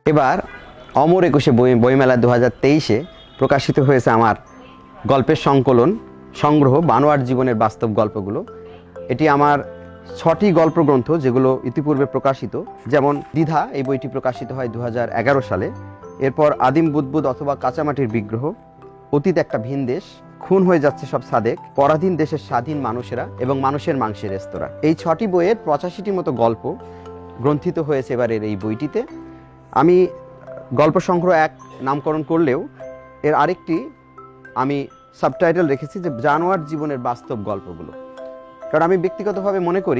এবার অমর একুশে বইমেলা 2023-এ প্রকাশিত হয়েছে আমার গল্পের সংগ্রহ বানোয়াট জীবনের বাস্তব গল্পগুলো। এটি আমার 6টি গল্পগ্রন্থ যেগুলো ইতিপূর্বে প্রকাশিত, যেমন দ্বিধা এই বইটি প্রকাশিত হয় 2011 সালে। এরপর আদিম বুদবুদ অথবা কাঁচামাটির বিগ্রহ, অতীত একটা ভিন দেশ, খুন হয়ে যাচ্ছে সব সাদেক, পরাধীন দেশের স্বাধীন মানুষেরা এবং মানুষের মাংসের রেস্তোরাঁ। এই 6টি বইয়ের 85টির মতো গল্প গ্রন্থিত হয়েছে এবারের এই বইটিতে। আমি গল্প সংগ্রহ 1 নামকরণ করলেও এর আরেকটি আমি সাবটাইটেল রেখেছি যে জানোয়ার জীবনের বাস্তব গল্পগুলো। কারণ আমি ব্যক্তিগতভাবে মনে করি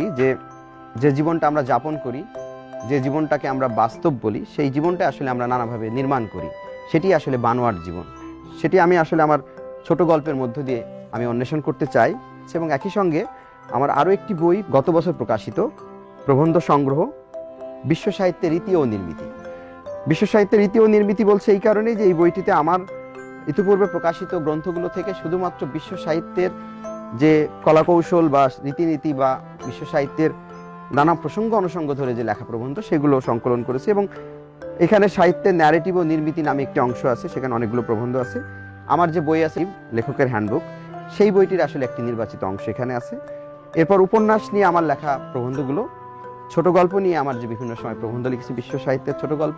যে জীবনটা আমরা যাপন করি, যে জীবনটাকে আমরা বাস্তব বলি, সেই জীবনটা আসলে আমরা নানাভাবে নির্মাণ করি, সেটি আসলে বানোয়াট জীবন। সেটি আমি আসলে আমার ছোট গল্পের মধ্য দিয়ে আমি অন্বেষণ করতে চাই। এবং একই সঙ্গে আমার আরও একটি বই গত বছর প্রকাশিত, প্রবন্ধ সংগ্রহ বিশ্ব সাহিত্যের রীতি ও নির্মিতি। বিশ্ব সাহিত্যের রীতি ও নির্মিতি বলছে এই কারণেই যে এই বইটিতে আমার ইতিপূর্বে প্রকাশিত গ্রন্থগুলো থেকে শুধুমাত্র বিশ্ব সাহিত্যের যে কলাকৌশল বা রীতিনীতি বা বিশ্ব সাহিত্যের নানা প্রসঙ্গ অনুষঙ্গ ধরে যে লেখা প্রবন্ধ সেগুলো সংকলন করেছে। এবং এখানে সাহিত্যের ন্যারেটিভ ও নির্মিতি নামে একটি অংশ আছে, সেখানে অনেকগুলো প্রবন্ধ আছে। আমার যে বই আছে লেখকের হ্যান্ডবুক, সেই বইটির আসলে একটি নির্বাচিত অংশ এখানে আছে। এরপর উপন্যাস নিয়ে আমার লেখা প্রবন্ধগুলো, ছোট গল্প নিয়ে আমার যে বিভিন্ন সময় প্রবন্ধ লিখেছি বিশ্ব সাহিত্যের ছোট গল্প,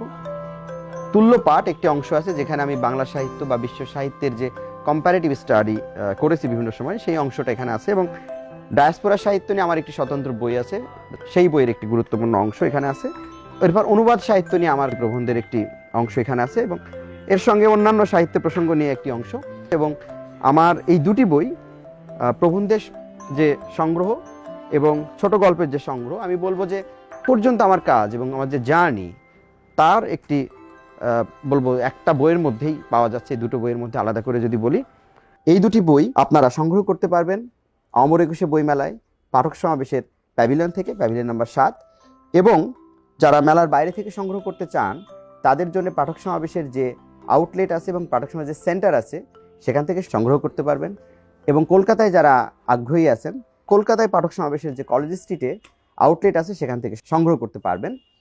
তুল্য পাঠ একটি অংশ আছে যেখানে আমি বাংলা সাহিত্য বা বিশ্ব সাহিত্যের যে কম্পারেটিভ স্টাডি করেছি বিভিন্ন সময়, সেই অংশটা এখানে আছে। এবং ডায়াসপোরা সাহিত্য নিয়ে আমার একটি স্বতন্ত্র বই আছে, সেই বইয়ের একটি গুরুত্বপূর্ণ অংশ এখানে আছে। এরপর অনুবাদ সাহিত্য নিয়ে আমার প্রবন্ধের একটি অংশ এখানে আছে এবং এর সঙ্গে অন্যান্য সাহিত্য প্রসঙ্গ নিয়ে একটি অংশ। এবং আমার এই দুটি বই, প্রবন্ধের যে সংগ্রহ এবং ছোট গল্পের যে সংগ্রহ, আমি বলবো যে পর্যন্ত আমার কাজ এবং আমার যে জার্নি, তার একটি বলবো একটা বইয়ের মধ্যেই পাওয়া যাচ্ছে। এই দুটো বইয়ের মধ্যে আলাদা করে যদি বলি, এই দুটি বই আপনারা সংগ্রহ করতে পারবেন অমর একুশে বইমেলায় পাঠক সমাবেশের প্যাভিলিয়ন থেকে, প্যাভিলিয়ন নাম্বার 7। এবং যারা মেলার বাইরে থেকে সংগ্রহ করতে চান তাদের জন্য পাঠক সমাবেশের যে আউটলেট আছে এবং পাঠক সমাবেশের সেন্টার আছে সেখান থেকে সংগ্রহ করতে পারবেন। এবং কলকাতায় যারা আগ্রহী আছেন, কলকাতায় পাঠক সমাবেশের যে কলেজ স্ট্রিটে আউটলেট আছে সেখান থেকে সংগ্রহ করতে পারবেন।